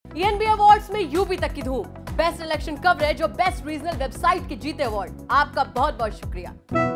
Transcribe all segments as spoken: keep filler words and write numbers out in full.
ई N B awards में UP तक की धूम, बेस्ट इलेक्शन कवरेज और बेस्ट रीजनल वेबसाइट के जीते अवार्ड। आपका बहुत बहुत शुक्रिया।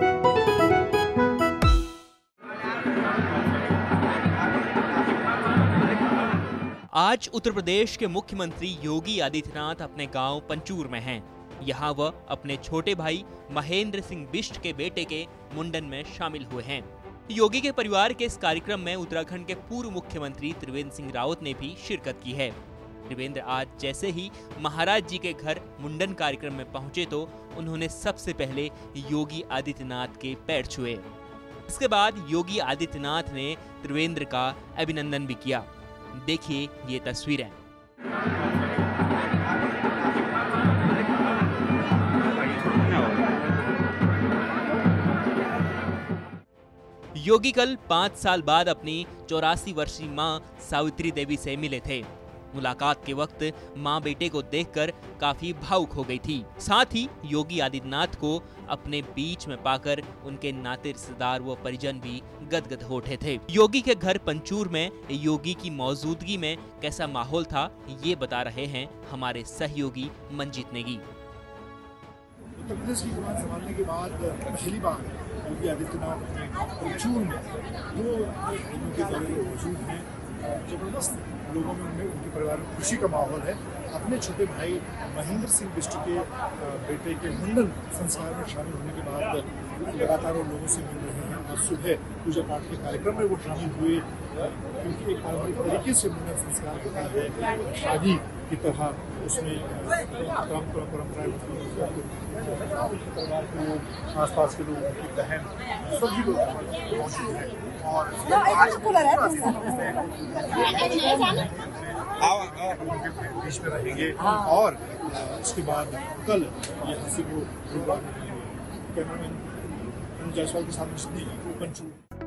आज उत्तर प्रदेश के मुख्यमंत्री योगी आदित्यनाथ अपने गांव पंचूर में हैं। यहां वह अपने छोटे भाई महेंद्र सिंह बिष्ट के बेटे के मुंडन में शामिल हुए हैं। योगी के परिवार के इस कार्यक्रम में उत्तराखंड के पूर्व मुख्यमंत्री त्रिवेंद्र सिंह रावत ने भी शिरकत की है। त्रिवेंद्र आज जैसे ही महाराज जी के घर मुंडन कार्यक्रम में पहुंचे तो उन्होंने सबसे पहले योगी आदित्यनाथ के पैर छुए। इसके बाद योगी आदित्यनाथ ने त्रिवेंद्र का अभिनंदन भी किया। देखिए ये तस्वीरें। योगी कल पाँच साल बाद अपनी चौरासी वर्षीय मां सावित्री देवी से मिले थे। मुलाकात के वक्त मां बेटे को देखकर काफी भावुक हो गई थी। साथ ही योगी आदित्यनाथ को अपने बीच में पाकर उनके नाते रिश्तेदार व परिजन भी गदगद हो उठे थे। योगी के घर पंचूर में योगी की मौजूदगी में कैसा माहौल था, ये बता रहे हैं हमारे सहयोगी मंजीत नेगी। उत्तर प्रदेश की कमान संभालने के बाद पहली बार योगी आदित्यनाथ अपने पंचूर में दो दिनों के दौरे मौजूद हैं। जबरदस्त लोगों में उनमें उनके परिवार में खुशी का माहौल है। अपने छोटे भाई महेंद्र सिंह बिष्ट के बेटे के मुंडन संस्कार में शामिल होने के बाद लगातार वो लोगों से मिल रहे हैं। आज सुबह पूजा पाठ के कार्यक्रम में वो शामिल हुए, क्योंकि एक पारंपरिक तरीके से मुंडन संस्कार होता है शादी की तरह। उसमें परंपरा परंपराएं परिवार के लोग, आसपास के लोग, उनकी बहन, सभी लोग मौजूद हैं और बीच में रहेंगे। और उसके बाद कल यहाँ से वो प्रोग्राम कैमरामैन जायसवाल के साथ पंचूर।